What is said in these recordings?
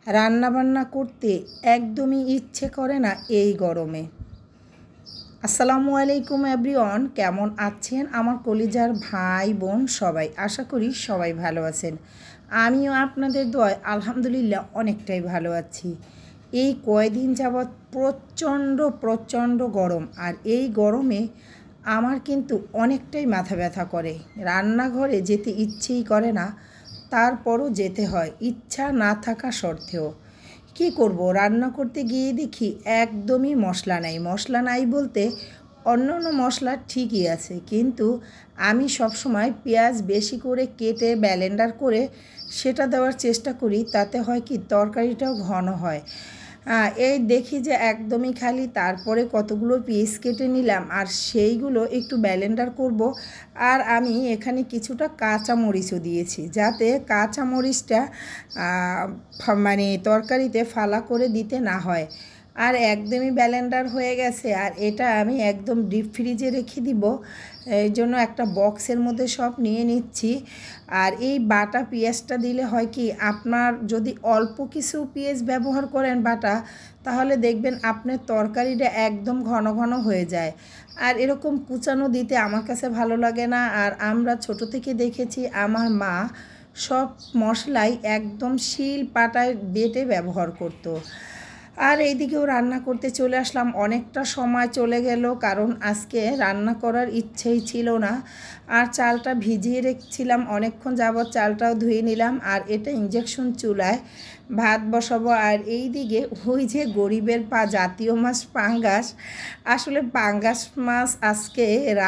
রান্না বান্না করতে একদমই ইচ্ছে করে না এই গরমে। আসসালামু আলাইকুম এভরিওয়ান, কেমন আছেন আমার কলিজার ভাই বোন সবাই? আশা করি সবাই ভালো আছেন। আমিও আপনাদের দোয়ায় আলহামদুলিল্লাহ অনেকটাই ভালো আছি। এই কয়দিন যাবৎ প্রচণ্ড গরম, আর এই গরমে আমার কিন্তু অনেকটাই মাথা ব্যথা করে। রান্নাঘরে যেতে ইচ্ছেই করে না, তারপরও যেতে হয় ইচ্ছা না থাকা সত্ত্বেও। কী করব, রান্না করতে গিয়ে দেখি একদমই মশলা নাই বলতে অন্য মশলা ঠিকই আছে, কিন্তু আমি সবসময় পেঁয়াজ বেশি করে কেটে ব্লেন্ডার করে সেটা দেওয়ার চেষ্টা করি। তাতে হয় কি, তরকারিটাও ঘন হয়। এই দেখি যে একদমই খালি, তারপরে কতগুলো পিস কেটে নিলাম আর সেইগুলো একটু ব্লেন্ডার করব। আর আমি এখানে কিছুটা কাঁচামরিচও দিয়েছি, যাতে কাঁচামরিচটা মানে তরকারিতে ফালা করে দিতে না হয়। আর একদমই ব্লেন্ডার হয়ে গেছে, আর এটা আমি একদম ডিপ ফ্রিজে রেখে দিব। এই জন্য একটা বক্সের মধ্যে সব নিয়ে নিচ্ছি। আর এই বাটা পেঁয়াজটা দিলে হয় কি, আপনার যদি অল্প কিছু পেঁয়াজ ব্যবহার করেন বাটা, তাহলে দেখবেন আপনার তরকারিটা একদম ঘন হয়ে যায়। আর এরকম কুচানো দিতে আমার কাছে ভালো লাগে না। আর আমরা ছোট থেকে দেখেছি আমার মা সব মশলাই একদম শিল পাটায় বেটে ব্যবহার করতো। আর এইদিকেও রান্না করতে চলে আসলাম। অনেকটা সময় চলে গেল, কারণ আজকে রান্না করার ইচ্ছেই ছিল না। আর চালটা ভিজিয়ে রেখেছিলাম অনেকক্ষণ যাবৎ, চালটাও ধুয়ে নিলাম। আর এটা ইঞ্জেকশন চুলায় ভাত বসাবো। আর এই দিকে ওই যে গরিবের জাতীয় মাছ পাঙ্গাস, আসলে পাঙ্গাস মাছ আজকে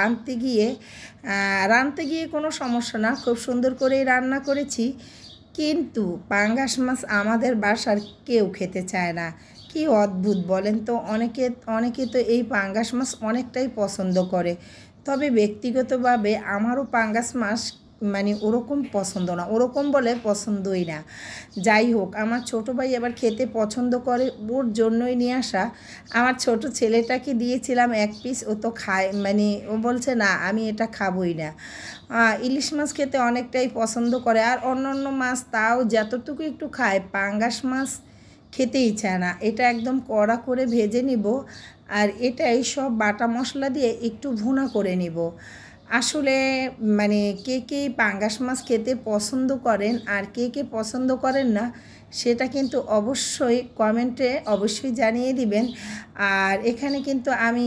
রাঁধতে গিয়ে কোনো সমস্যা না, খুব সুন্দর করেই রান্না করেছি। কিন্তু পাঙ্গাস মাছ আমাদের বাসার কেউ খেতে চায় না। কি অদ্ভুত বলেন তো। অনেকে তো এই পাঙ্গাস মাছ অনেকটাই পছন্দ করে, তবে ব্যক্তিগতভাবে আমারও পাঙ্গাস মাছ মানে ওরকম পছন্দ না, ওরকম বলে পছন্দই না। যাই হোক, আমার ছোটো ভাই আবার খেতে পছন্দ করে, ওর জন্যই নিয়ে আসা। আমার ছোট ছেলেটাকে দিয়েছিলাম এক পিস, ও তো খায়, মানে ও বলছে না আমি এটা খাবই না। ইলিশ মাছ খেতে অনেকটাই পছন্দ করে, আর অন্য মাছ তাও যতটুকু একটু খায়, পাঙ্গাস মাছ খেতেই চায় না। এটা একদম কড়া করে ভেজে নিব, আর এটাই সব বাটা মশলা দিয়ে একটু ভুনা করে নিব। আসলে মানে কে পাঙ্গাস মাছ খেতে পছন্দ করেন আর কে পছন্দ করেন না, সেটা কিন্তু অবশ্যই কমেন্টে অবশ্যই জানিয়ে দিবেন। আর এখানে কিন্তু আমি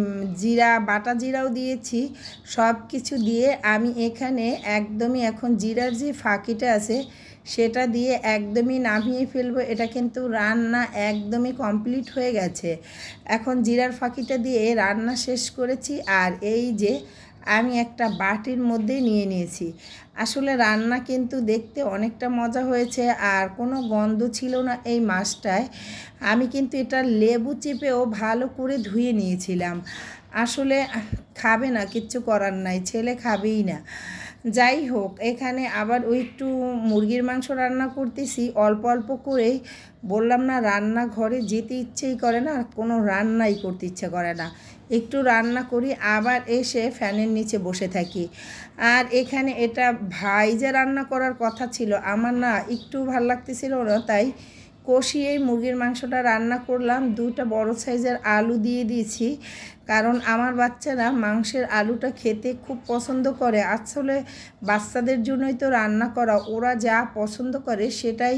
বাটা জিরাও দিয়েছি। সব কিছু দিয়ে আমি এখানে একদমই এখন জিরার যে ফাঁকিটা আছে সেটা দিয়ে একদমই নামিয়ে ফেলবো। এটা কিন্তু রান্না একদমই কমপ্লিট হয়ে গেছে। এখন জিরার ফাঁকিটা দিয়ে রান্না শেষ করেছি। আর এই যে আমি একটা বাটির মধ্যে নিয়ে নিয়েছি। আসলে রান্না কিন্তু দেখতে অনেকটা মজা হয়েছে, আর কোনো গন্ধ ছিল না এই মাছটায়। আমি কিন্তু এটা লেবু চিপেও ভালো করে ধুয়ে নিয়েছিলাম। আসলে খাবে না, কিচ্ছু করার নাই, ছেলে খাবেই না। যাই হোক, এখানে আবার ওই একটু মুরগির মাংস রান্না করতেছি অল্প করেই। বললাম না, রান্নাঘরে যেতে ইচ্ছেই করে না, কোনো রান্নাই করতে ইচ্ছে করে না। একটু রান্না করি, আবার এসে ফ্যানের নিচে বসে থাকি। আর এখানে এটা ভাই যে রান্না করার কথা ছিল, আমার না একটু ভাল লাগতেছিল না, তাই কষিয়েই মুরগির মাংসটা রান্না করলাম। 2টা বড় সাইজের আলু দিয়ে দিয়েছি, কারণ আমার বাচ্চারা মাংসের আলুটা খেতে খুব পছন্দ করে। আসলে বাচ্চাদের জন্যই তো রান্না করা, ওরা যা পছন্দ করে সেটাই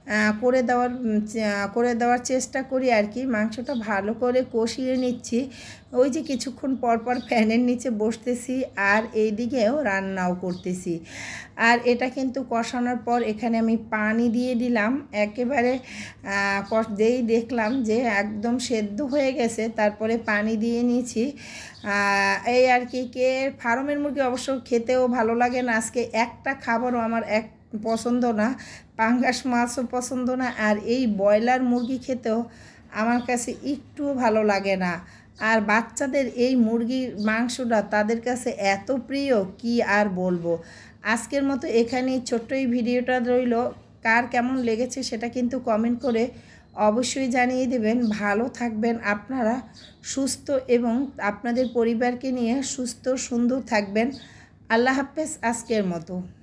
করে দেওয়ার চেষ্টা করি আর কি। মাংসটা ভালো করে কষিয়ে নিচ্ছি। ওই যে কিছুক্ষণ পর ফ্যানের নিচে বসতেছি, আর এই দিকেও রান্নাও করতেছি। আর এটা কিন্তু কষানোর পর এখানে আমি পানি দিয়ে দিলাম একেবারে। দেখলাম যে একদম সেদ্ধ হয়ে গেছে, তারপরে পানি দিয়ে নিয়েছি। এই আর কি। ফার্মের মুরগি অবশ্য খেতেও ভালো লাগে না। আজকে একটা খাবারও আমার পছন্দ না, পাঙ্গাস মাছও পছন্দ না, আর এই ব্রয়লার মুরগি খেতেও আমার কাছে একটুও ভালো লাগে না। আর বাচ্চাদের এই মুরগির মাংসটা তাদের কাছে এত প্রিয়, কি আর বলবো। আজকের মতো এখানেই ছোট্ট এই ভিডিওটা রইল। কার কেমন লেগেছে সেটা কিন্তু কমেন্ট করে অবশ্যই জানিয়ে দেবেন। ভালো থাকবেন আপনারা, সুস্থ এবং আপনাদের পরিবারকে নিয়ে সুস্থ সুন্দর থাকবেন। আল্লাহ হাফেজ আজকের মতো।